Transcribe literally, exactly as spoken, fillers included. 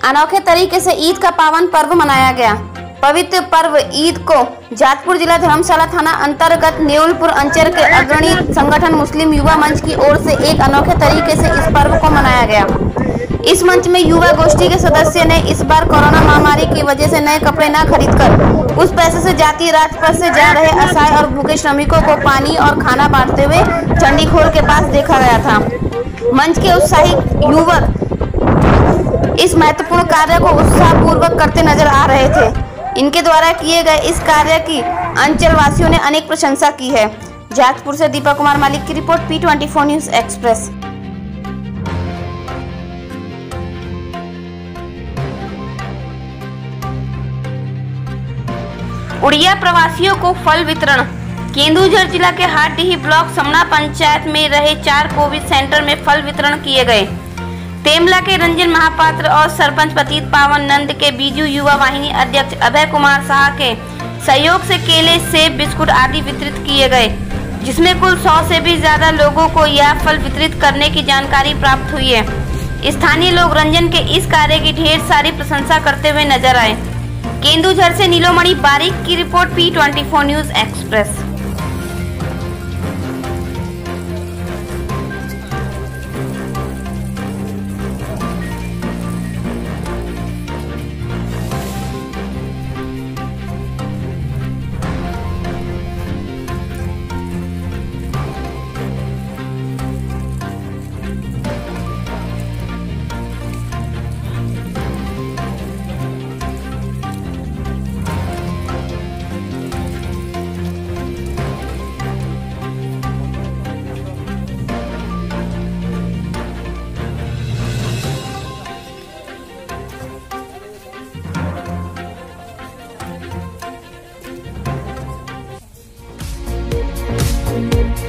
अनोखे तरीके से ईद का पावन पर्व मनाया गया। पवित्र पर्व ईद को जाजपुर जिला धर्मशाला थाना अंतर्गत नेउलपुर अंचल के अग्रणी संगठन मुस्लिम युवा मंच की ओर से एक अनोखे तरीके से इस पर्व को मनाया गया। इस मंच में युवा गोष्ठी के सदस्य ने इस बार कोरोना महामारी की वजह से नए कपड़े न खरीदकर उस पैसे से जातीय राजपथ से जा रहे असहाय और भूखे श्रमिकों को पानी और खाना बांटते हुए चंडीखोल के पास देखा गया था। मंच के उत्साही युवक इस महत्वपूर्ण कार्य को उत्साहपूर्वक करते नजर आ रहे थे। इनके द्वारा किए गए इस कार्य की अंचल वासियों ने अनेक प्रशंसा की है। जाजपुर से दीपक कुमार मालिक की report, P twenty four news express. Odia प्रवासियों को फल वितरण। केंदुझर जिला के हाटडीही ब्लॉक समना पंचायत में रहे चार कोविड सेंटर में फल वितरण किए गए। तेमला के रंजन महापात्र और सरपंच पतित पावन नंद के बीजू युवा वाहिनी अध्यक्ष अभय कुमार शाह के सहयोग से केले, सेब, बिस्कुट आदि वितरित किए गए, जिसमें कुल सौ से भी ज्यादा लोगों को यह फल वितरित करने की जानकारी प्राप्त हुई है। स्थानीय लोग रंजन के इस कार्य की ढेर सारी प्रशंसा करते हुए नजर आए। केंदुझर से नीलोमणि बारिक की report, P twenty four news express. Thank you.